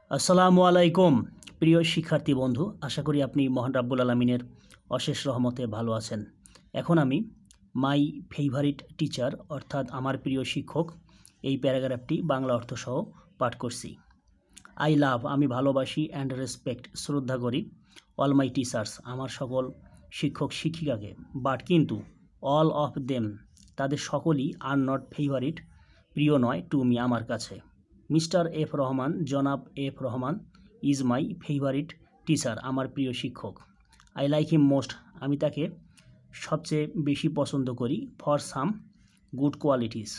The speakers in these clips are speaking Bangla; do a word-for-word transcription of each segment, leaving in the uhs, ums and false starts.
আসসালামু আলাইকুম প্রিয় শিক্ষার্থী বন্ধু, আশা করি আপনি মহান রাব্বুল আলামিনের অশেষ রহমতে ভালো আছেন। এখন আমি মাই ফেভারিট টিচার অর্থাৎ আমার প্রিয় শিক্ষক এই প্যারাগ্রাফটি বাংলা অর্থ সহ পাঠ করছি। আই লাভ আমি ভালোবাসি অ্যান্ড রেসপেক্ট শ্রদ্ধা করি অল মাই টিচার্স আমার সকল শিক্ষক শিক্ষিকাকে, বাট কিন্তু অল অফ দেম তাদের সকলই আর নট ফেভারিট প্রিয় নয় টু মি আমার কাছে। মিস্টার এফ রহমান জনাব F Rahman is my favourite teacher আমার প্রিয় শিক্ষক। আই লাইক হিম মোস্ট আমি তাকে সবচেয়ে বেশি পছন্দ করি ফর সাম গুড কোয়ালিটিস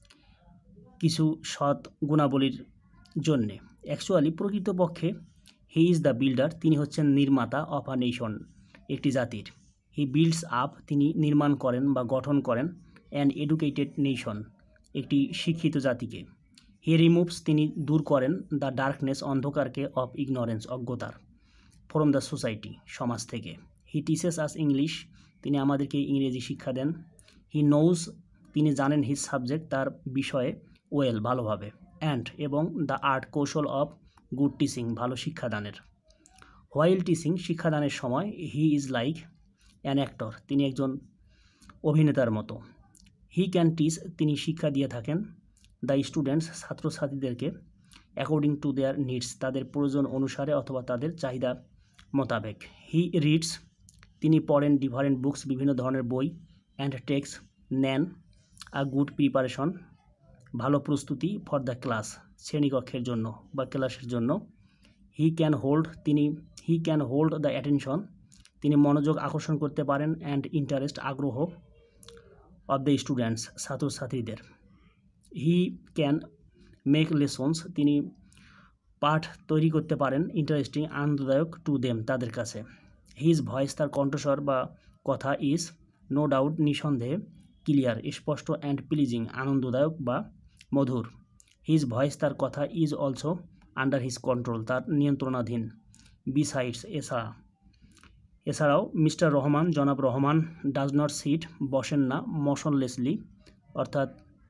কিছু সৎ গুণাবলীর জন্যে। অ্যাকচুয়ালি প্রকৃতপক্ষে হি ইজ দ্য বিল্ডার তিনি হচ্ছেন নির্মাতা অফ আ নেশন একটি জাতির। হি বিল্ডস আপ তিনি নির্মাণ করেন বা গঠন করেন অ্যান এডুকেটেড নেশন একটি শিক্ষিত জাতিকে। হি রিমুভস তিনি দূর করেন দ্য ডার্কনেস অন্ধকারকে অফ ইগনোরেন্স অজ্ঞতার ফ্রম দ্য সোসাইটি সমাজ থেকে। হি টিচেস আস ইংলিশ তিনি আমাদেরকে ইংরেজি শিক্ষা দেন। হি নোজ তিনি জানেন হিজ সাবজেক্ট তার বিষয়ে ওয়েল ভালোভাবে। অ্যান্ড এবং দ্য আর্ট কৌশল অফ গুড টিচিং ভালো শিক্ষাদানের। হোয়াইল টিচিং শিক্ষাদানের সময় he is like an actor তিনি একজন অভিনেতার মতো। হি ক্যান টিচ তিনি শিক্ষা দিয়ে থাকেন দ্য স্টুডেন্টস ছাত্রছাত্রীদেরকে অ্যাকর্ডিং টু দেয়ার নিডস তাদের প্রয়োজন অনুসারে অথবা তাদের চাহিদা মোতাবেক। হি রিডস তিনি পড়েন ডিফারেন্ট বুকস বিভিন্ন ধরনের বই অ্যান্ড টেক্স নেন আ গুড প্রিপারেশন ভালো প্রস্তুতি ফর দ্য ক্লাস শ্রেণীকক্ষের জন্য বা ক্লাসের জন্য। হি ক্যান হোল্ড তিনি he can hold the attention তিনি মনোযোগ আকর্ষণ করতে পারেন অ্যান্ড ইন্টারেস্ট আগ্রহ অফ দ্য স্টুডেন্টস ছাত্রছাত্রীদের। হি ক্যান মেক লেসন্স তিনি পাঠ তৈরি করতে পারেন ইন্টারেস্টিং আনন্দদায়ক টু দেম তাদের কাছে। হিজ ভয়েস তার কণ্ঠস্বর বা কথা ইজ নো ডাউট নিঃসন্দেহে ক্লিয়ার স্পষ্ট অ্যান্ড প্লিজিং আনন্দদায়ক বা মধুর। হিজ ভয়েস তার কথা is also under his control তার নিয়ন্ত্রণাধীন। বিসাইডস এছাড়া এছাড়াও মিস্টার রহমান জনাব রহমান ডাজ নট সিট বসেন না মোশনলেসলি অর্থাৎ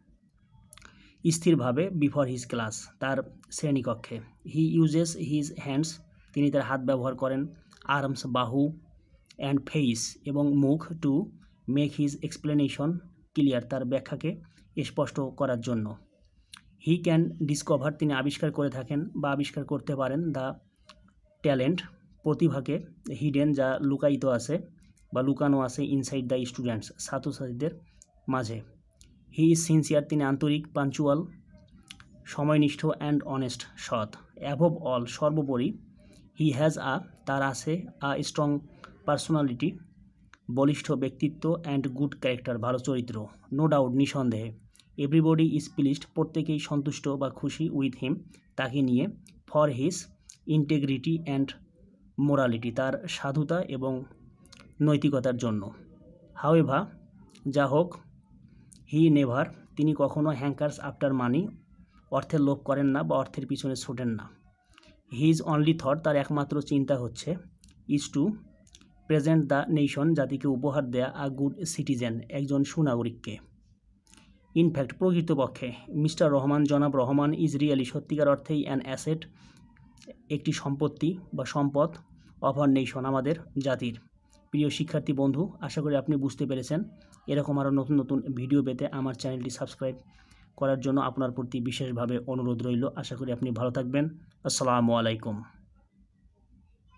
স্থিরভাবে বিফোর হিজ ক্লাস তার শ্রেণীকক্ষে। হি ইউজেস হিজ হ্যান্ডস তিনি তার হাত ব্যবহার করেন আর্মস বাহু অ্যান্ড ফেইস এবং মুখ to make his explanation clear তার ব্যাখ্যাকে স্পষ্ট করার জন্য। হি ক্যান ডিসকভার তিনি আবিষ্কার করে থাকেন বা আবিষ্কার করতে পারেন দ্য ট্যালেন্ট প্রতিভাকে হিডেন যা লুকায়িত আছে বা লুকানো আছে ইনসাইড দ্য স্টুডেন্টস ছাত্রছাত্রীদের মাঝে। হি ইজ সিনসিয়ার তিনি আন্তরিক পাঞ্চুয়াল সময়নিষ্ঠ অ্যান্ড অনেস্ট সৎ। অ্যাভভ অল সর্বোপরি হি হ্যাজ আ তার আছে আ স্ট্রং পার্সোনালিটি বলিষ্ঠ ব্যক্তিত্ব অ্যান্ড গুড ক্যারেক্টার ভালো চরিত্র। নো ডাউট নিঃসন্দেহে এভরিবডি ইজ প্লিজড প্রত্যেকেই সন্তুষ্ট বা খুশি উইথ হিম তাকে নিয়ে for his integrity and morality তার সাধুতা এবং নৈতিকতার জন্য। হাউএভার যা হোক হি নেভার তিনি কখনো হ্যাঙ্কার্স আফটার মানি অর্থের লোভ করেন না বা অর্থের পিছনে ছোটেন না। হিজ অনলি থট তার একমাত্র চিন্তা হচ্ছে is to present the nation জাতিকে উপহার দেয়া আ গুড সিটিজেন একজন সুনাগরিককে। ইনফ্যাক্ট প্রকৃতপক্ষে মিস্টার রহমান জনাব রহমান ইজ রিয়েলি সত্যিকার অর্থেই অ্যান অ্যাসেট একটি সম্পত্তি বা সম্পদ অফ আর নেশন আমাদের জাতির। প্রিয় শিক্ষার্থী বন্ধু, আশা করি আপনি বুঝতে পেরেছেন। এরকম আরও নতুন নতুন ভিডিও পেতে আমার চ্যানেলটি সাবস্ক্রাইব করার জন্য আপনার প্রতি বিশেষভাবে অনুরোধ রইল। আশা করি আপনি ভালো থাকবেন। আসসালামু আলাইকুম।